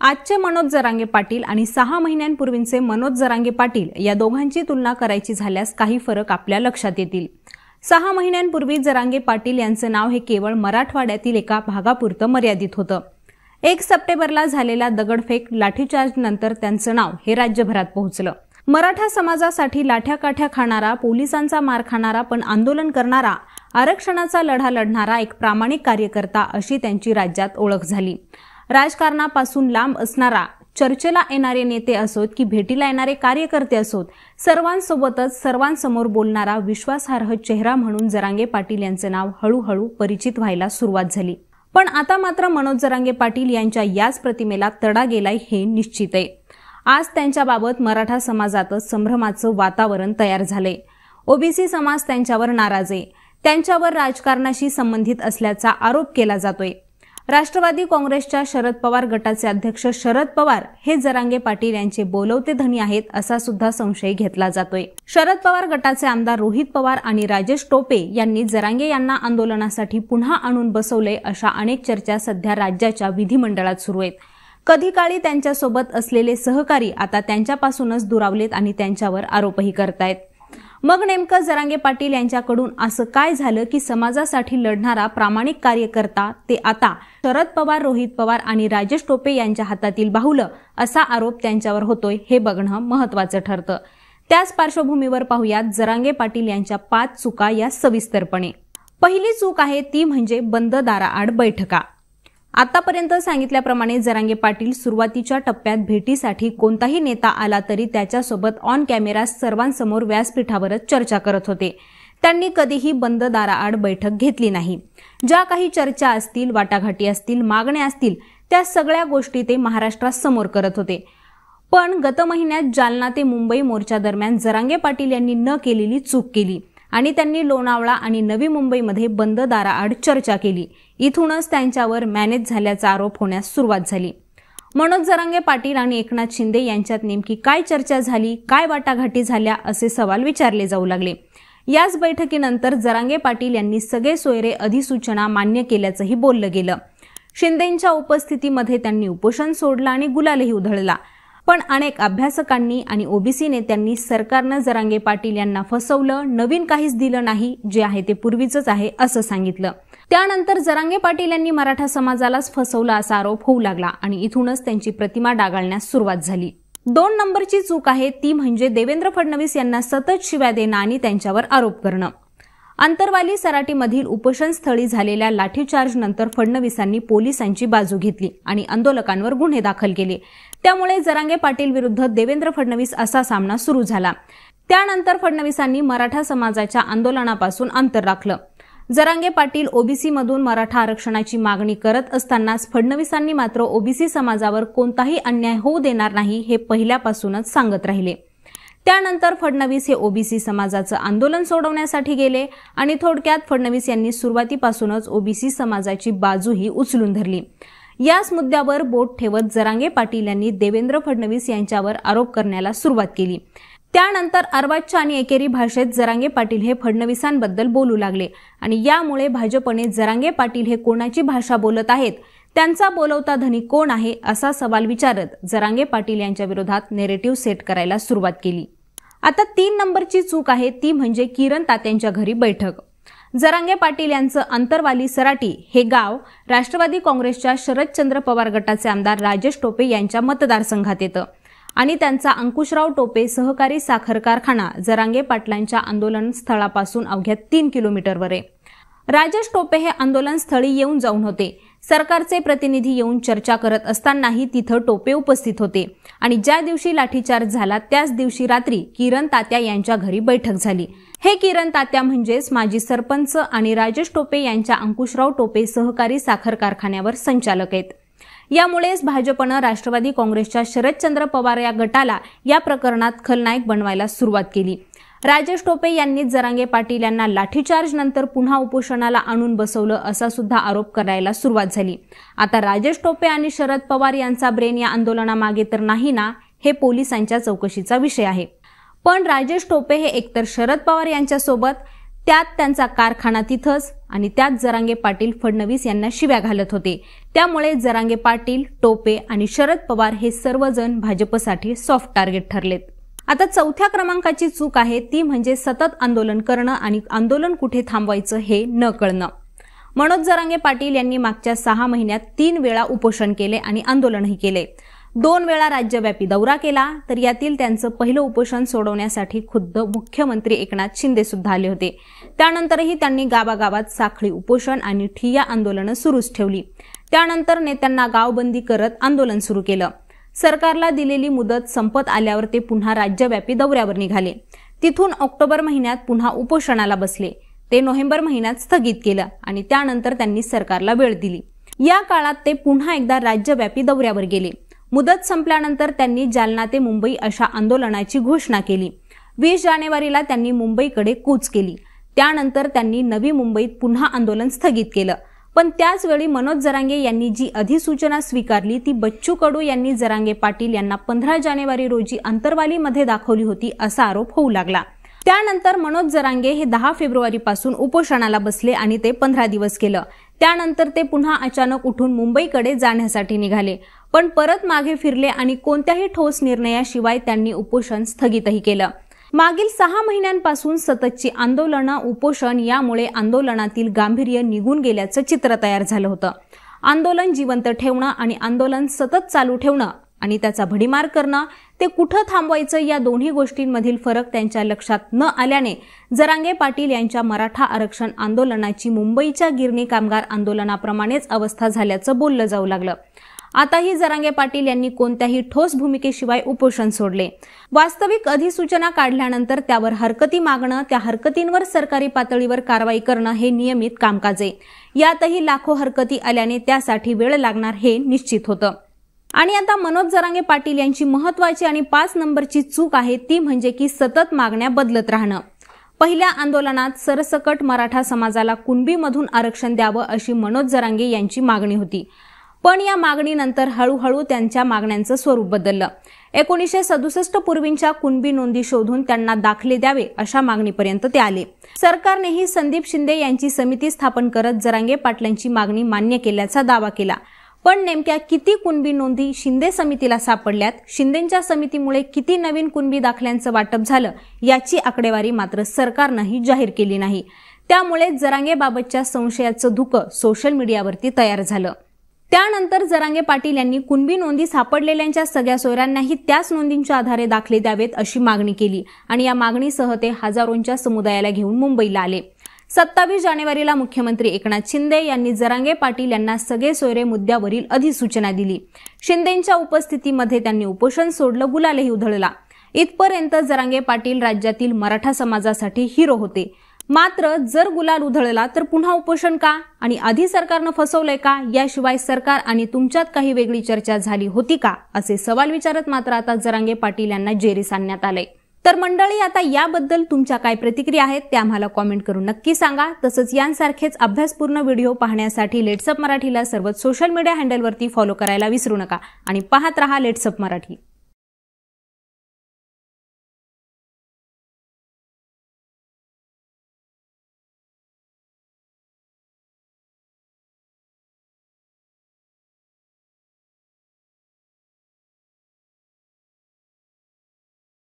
आजचे मनोज जरांगे पाटील आणि 6 महिन्यांपूर्वीचे मनोज जरांगे पाटील या दोघांची तुलना करायची झाल्यास काही फरक आपल्या लक्षात येतील। 6 महिन्यांपूर्वी जरांगे पाटील यांचे नाव हे केवळ मराठवाड्यातील एका भागापुरतं मर्यादित होतं। 1 सप्टेंबरला झालेल्या दगडफेक लाठीचार्ज नंतर त्यांचं नाव हे राज्यभरात पोहोचलं। मराठा समाजासाठी लाठ्याकाठ्या खाणारा, पोलिसांचा मार खाणारा पण आंदोलन करणारा, आरक्षणाचा लढा लढणारा एक प्रामाणिक कार्यकर्ता अशी त्यांची राज्यात ओळख झाली। राजकारणापासून लांब असणारा, चर्चेला येणारे नेते असोत की भेटीला येणारे कार्यकर्ते असोत, सर्वांसोबतच सर्वांसमोर बोलणारा विश्वासार्ह चेहरा म्हणून जरांगे पाटील यांचे नाव हळूहळू परिचित व्हायला सुरुवात झाली। पण आता मात्र मनोज जरांगे पाटील यांच्या याच प्रतिमेला तडा गेलाय हे निश्चित आहे। आज त्यांच्याबाबत मराठा समाजातच संभ्रमाचं वातावरण तयार झालंय। ओबीसी समाज त्यांच्यावर नाराज आहे, त्यांच्यावर राजकारणाशी संबंधित असल्याचा आरोप केला जातोय। राष्ट्रवादी काँग्रेसच्या शरद पवार गटाचे अध्यक्ष शरद पवार हे जरांगे पाटील यांचे बोलवते धनी आहेत असा सुद्धा संशय घेतला जातोय। शरद पवार गटाचे आमदार रोहित पवार आणि राजेश टोपे यांनी जरांगे यांना आंदोलनासाठी पुन्हा आणून बसवले अशा अनेक चर्चा सध्या राज्याच्या विधिमंडळात सुरू आहेत। कधी काळी त्यांच्यासोबत असलेले सहकारी आता त्यांच्यापासूनच दुरावलेत आणि त्यांच्यावर आरोपही करतायत। मग नेमकं जरांगे पाटील यांच्याकडून असं काय झालं की समाजासाठी लढणारा प्रामाणिक कार्यकर्ता ते आता शरद पवार, रोहित पवार आणि राजेश टोपे यांच्या हातातील बाहुलं असा आरोप त्यांच्यावर होतोय हे बघणं महत्त्वाचं ठरतं। त्याच पार्श्वभूमीवर पाहूयात जरांगे पाटील यांच्या 5 चुका या सविस्तरपणे। पहिली चूक आहे ती म्हणजे बंद दाराआड बैठका। आतापर्यंत सांगितल्याप्रमाणे जरांगे पाटील सुरुवातीच्या टप्प्यात भेटीसाठी कोणताही नेता आला तरी त्याच्यासोबत ऑन कॅमेरा सर्वांसमोर व्यासपीठावरच चर्चा करत होते। त्यांनी कधीही बंद दाराआड बैठक घेतली नाही। ज्या काही चर्चा असतील, वाटाघाटी असतील, मागण्या असतील त्या सगळ्या गोष्टी ते महाराष्ट्रासमोर करत होते। पण गत महिन्यात जालना ते मुंबई मोर्चा दरम्यान जरांगे पाटील यांनी न केलेली चूक केली आणि त्यांनी लोणावळा आणि नवी मुंबईमध्ये बंद दाराआड चर्चा केली। इथूनच त्यांच्यावर मॅनेज झाल्याचा आरोप होण्यास सुरुवात झाली। मनोज जरांगे पाटील आणि एकनाथ शिंदे यांच्यात नेमकी काय चर्चा झाली, काय वाटाघाटी झाल्या असे सवाल विचारले जाऊ लागले। याच बैठकीनंतर जरांगे पाटील यांनी सगळे सोयरे अधिसूचना मान्य केल्याचंही बोललं गेलं। शिंदेंच्या उपस्थितीमध्ये त्यांनी उपोषण सोडलं आणि गुलालही उधळला। पण अनेक अभ्यासकांनी आणि ओबीसी नेत्यांनी सरकारनं जरांगे पाटील यांना फसवलं, नवीन काहीच दिलं नाही, जे आहे ते पूर्वीचंच आहे असं सांगितलं। त्यानंतर जरांगे पाटील यांनी मराठा समाजालाच फसवलं असा आरोप होऊ लागला आणि इथूनच त्यांची प्रतिमा डागाळण्यास सुरुवात झाली। 2 नंबरची चूक आहे ती म्हणजे देवेंद्र फडणवीस यांना सतत शिव्या देणं आणि त्यांच्यावर आरोप करणं। अंतरवाली सराटीमधील उपोषणस्थळी झालेल्या लाठीचार्ज नंतर फडणवीसांनी पोलिसांची बाजू घेतली आणि आंदोलकांवर गुन्हे दाखल केले। त्यामुळे जरांगे पाटील विरुद्ध देवेंद्र फडणवीस असा सामना सुरू झाला। त्यानंतर फडणवीसांनी मराठा समाजाच्या आंदोलनापासून अंतर राखलं। जरांगे पाटील ओबीसी मधून मराठा आरक्षणाची मागणी करत असतानाच फडणवीसांनी मात्र ओबीसी समाजावर कोणताही अन्याय होऊ देणार नाही हे पहिल्यापासूनच सांगत राहिले। त्यानंतर फडणवीस हे ओबीसी समाजाचं आंदोलन सोडवण्यासाठी गेले आणि थोडक्यात फडणवीस यांनी सुरुवातीपासूनच ओबीसी समाजाची बाजूही उचलून धरली। याच मुद्द्यावर बोट ठेवत जरांगे पाटील यांनी देवेंद्र फडणवीस यांच्यावर आरोप करण्याला सुरुवात केली। त्यानंतर अर्वाच्य आणि एकेरी भाषेत जरांगे पाटील हे फडणवीसांबद्दल बोलू लागले आणि यामुळे भाजपने जरांगे पाटील हे कोणाची भाषा बोलत आहेत, त्यांचा बोलवता धनी कोण आहे असा सवाल विचारत जरांगे पाटील यांच्या विरोधात नेरेटिव्ह सेट करायला सुरुवात केली। आता 3 नंबरची चूक आहे ती म्हणजे किरण तात्यांच्या घरी बैठक। जरांगे पाटील यांचं अंतरवाली सराटी हे गाव राष्ट्रवादी काँग्रेसच्या शरदचंद्र पवार गटाचे आमदार राजेश टोपे यांच्या मतदारसंघात येतं आणि त्यांचा अंकुशराव टोपे सहकारी साखर कारखाना जरांगे पाटलांच्या आंदोलन स्थळापासून अवघ्या 3 किलोमीटरवर आहे। राजेश टोपे हे आंदोलन स्थळी येऊन जाऊन होते। सरकारचे प्रतिनिधी येऊन चर्चा करत असतानाही तिथं टोपे उपस्थित होते आणि ज्या दिवशी लाठीचार्ज झाला त्याच दिवशी रात्री किरण तात्या यांच्या घरी बैठक झाली। हे किरण तात्या म्हणजेच माजी सरपंच आणि राजेश टोपे यांच्या अंकुशराव टोपे सहकारी साखर कारखान्यावर संचालक आहेत। यामुळेच भाजपनं राष्ट्रवादी काँग्रेसच्या शरदचंद्र पवार या गटाला या प्रकरणात खलनायक बनवायला सुरुवात केली। राजेश टोपे यांनी जरांगे पाटील यांना लाठीचार्ज नंतर पुन्हा उपोषणाला आणून बसवलं असा सुद्धा आरोप करायला सुरुवात झाली। आता राजेश टोपे आणि शरद पवार यांचा ब्रेन या आंदोलनामागे तर नाही ना, हे पोलिसांच्या चौकशीचा विषय आहे। पण राजेश टोपे हे एकतर शरद पवार यांच्यासोबत त्यात त्यांचा कारखाना तिथंच आणि त्यात जरांगे पाटील फडणवीस यांना शिव्या घालत होते। त्यामुळे जरांगे पाटील, टोपे आणि शरद पवार हे सर्वजण भाजपसाठी सॉफ्ट टार्गेट ठरलेत। आता चौथ्या क्रमांकाची चूक आहे ती म्हणजे सतत आंदोलन करणं आणि आंदोलन कुठे थांबवायचं हे न कळणं। मनोज जरांगे पाटील यांनी मागच्या 6 महिन्यात 3 वेळा उपोषण केले आणि आंदोलनही केले। 2 वेळा राज्यव्यापी दौरा केला, तर यातील त्यांचं पहिलं उपोषण सोडवण्यासाठी खुद्द मुख्यमंत्री एकनाथ शिंदे सुद्धा आले होते। त्यानंतरही त्यांनी गावागावात साखळी उपोषण आणि ठिय्या आंदोलनं सुरूच ठेवली। त्यानंतर नेत्यांना गावबंदी करत आंदोलन सुरू केलं। सरकारला दिलेली मुदत संपत आल्यावर ते पुन्हा राज्यव्यापी दौऱ्यावर निघाले। तिथून ऑक्टोबर महिन्यात पुन्हा उपोषणाला बसले। ते नोव्हेंबर महिन्यात स्थगित केलं आणि त्यानंतर त्यांनी सरकारला वेळ दिली। या काळात ते पुन्हा एकदा राज्यव्यापी दौऱ्यावर गेले। मुदत संपल्यानंतर त्यांनी जालना ते मुंबई अशा आंदोलनाची घोषणा केली। 20 जानेवारीला त्यांनी मुंबईकडे कूच केली। त्यानंतर त्यांनी नवी मुंबईत पुन्हा आंदोलन स्थगित केलं। पण त्याच वेळी मनोज जरांगे यांनी जी अधिसूचना स्वीकारली ती बच्चू कडू यांनी जरांगे पाटील यांना 15 जानेवारी रोजी अंतरवालीमध्ये दाखवली होती असा आरोप होऊ लागला। त्यानंतर मनोज जरांगे हे 10 फेब्रुवारीपासून उपोषणाला बसले आणि ते 15 दिवस केलं। त्यानंतर ते पुन्हा अचानक उठून मुंबईकडे जाण्यासाठी निघाले, पण परत मागे फिरले आणि कोणत्याही ठोस निर्णयाशिवाय त्यांनी उपोषण स्थगितही केलं। मागील 6 महिन्यांपासून सततची आंदोलनं, उपोषण यामुळे आंदोलनातील गांभीर्य निघून गेल्याचं चित्र तयार झालं होतं। आंदोलन जिवंत ठेवणं आणि आंदोलन सतत चालू ठेवणं आणि त्याचा भडीमार करणं, ते कुठं थांबवायचं या दोन्ही गोष्टींमधील फरक त्यांच्या लक्षात न आल्याने जरांगे पाटील यांच्या मराठा आरक्षण आंदोलनाची मुंबईच्या गिरणी कामगार आंदोलनाप्रमाणेच अवस्था झाल्याचं बोललं जाऊ लागलं। आताही जरांगे पाटील यांनी कोणत्याही ठोस भूमिकेशिवाय उपोषण सोडले। वास्तविक अधिसूचना काढल्यानंतर त्यावर हरकती मागणं, त्या हरकतींवर सरकारी पातळीवर कारवाई करणं हे नियमित कामकाज आहे। यातही लाखो हरकती आल्याने त्यासाठी वेळ लागणार हे निश्चित होतं। आणि आता मनोज जरांगे पाटील यांची महत्त्वाची आणि 5 नंबरची चूक आहे ती म्हणजे की सतत मागण्या बदलत राहणं। पहिल्या आंदोलनात सरसकट मराठा समाजाला कुणबीमधून आरक्षण द्यावं अशी मनोज जरांगे यांची मागणी होती, पण या मागणीनंतर हळूहळू त्यांच्या मागण्यांचं स्वरूप बदललं। 1967 पूर्वींच्या कुणबी नोंदी शोधून त्यांना दाखले द्यावे अशा मागणीपर्यंत ते आले। सरकारनेही संदीप शिंदे यांची समिती स्थापन करत जरांगे पाटलांची मागणी मान्य केल्याचा दावा केला, पण नेमक्या किती कुणबी नोंदी शिंदे समितीला सापडल्यात, शिंदेंच्या समितीमुळे किती नवीन कुणबी दाखल्यांचं वाटप झालं याची आकडेवारी मात्र सरकारनंही जाहीर केली नाही। त्यामुळे जरांगेबाबतच्या संशयाचं धुकं सोशल मीडियावरती तयार झालं। त्यानंतर जरांगे पाटील यांनी कुणबी नोंदी सापडलेल्यांच्या सगळ्या सोयऱ्यांनाही त्याच नोंदींच्या आधारे दाखले द्यावेत अशी मागणी केली आणि या मागणीसह ते हजारोंच्या समुदायाला घेऊन मुंबईला आले। 27 जानेवारीला मुख्यमंत्री एकनाथ शिंदे यांनी जरांगे पाटील यांना सगळे सोयरे मुद्द्यावरील अधिसूचना दिली। शिंदेंच्या उपस्थितीमध्ये त्यांनी उपोषण सोडलं, गुलालही उधळला। इथपर्यंत जरांगे पाटील राज्यातील मराठा समाजासाठी हिरो होते। मात्र जर गुलाल उधळला तर पुन्हा उपोषण का आणि आधी सरकारनं फसवलंय का, याशिवाय सरकार आणि तुमच्यात काही वेगळी चर्चा झाली होती का असे सवाल विचारत मात्र आता जरांगे पाटील यांना जेरीस आणण्यात आलंय। तर मंडळी, आता याबद्दल तुमच्या काय प्रतिक्रिया आहेत त्या आम्हाला कॉमेंट करून नक्की सांगा। तसंच यांसारखेच अभ्यासपूर्ण व्हिडिओ पाहण्यासाठी लेट्सअप मराठीला सर्वच सोशल मीडिया हँडलवरती फॉलो करायला विसरू नका आणि पाहत रहा लेट्सअप मराठी।